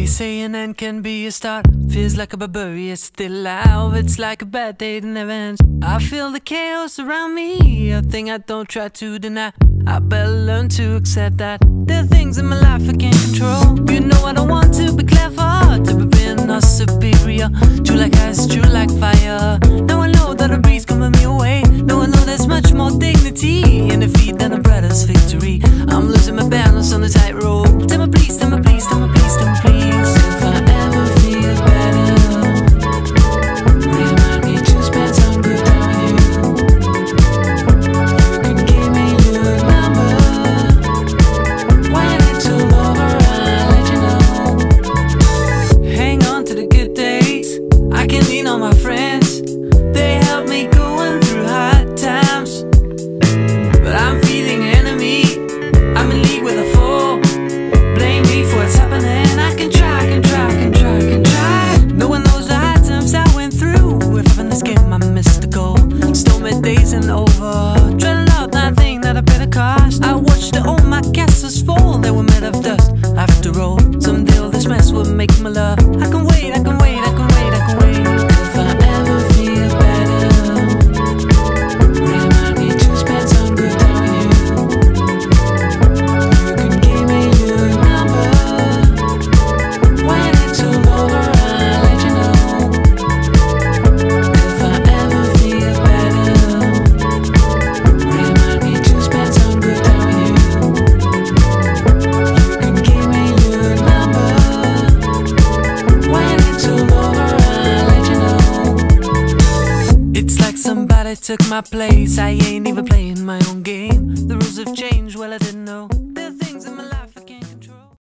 They say an end can be a start. Feels like a barbarian still alive. It's like a bad day that never ends. I feel the chaos around me, a thing I don't try to deny. I better learn to accept that there are things in my life I can't control. You know I don't want to be clever, to be being or superior. True like ice, true like fire. Now I know that a breeze coming me away. Now I know there's much more dignity in defeat than a brother's victory. I'm losing my balance on the tightrope. Tell me please, tell me please, tell me please, tell me please. If I ever feel better, remind me to spend some good time with you. You can give me your number. When it's all over, I'll let you know. Hang on to the good days. I can lean on my friends. They help me going through hard times. But I'm feeling enemy. I'm in league with a foe. Blame me for what's happening. I can try. No one knows the hard times I went through. If I'm in this game, I missed the goal. Stormy days and over. Dreading out nothing that I paid the cost. I watched all my castles fall. They were made of dust. After all, someday all this mess will make me love. I can wait, I can wait, I can wait, I can wait. If I ever feel better, remind me to spend some good time with you. You can give me your number. When it's all over, I'll let you know. If I ever feel better, remind me to spend some good time with you. You can give me your number. When it's all over, I'll let you know. It's like somebody took my place. I ain't even playing my own game. The rules have changed, well I didn't know.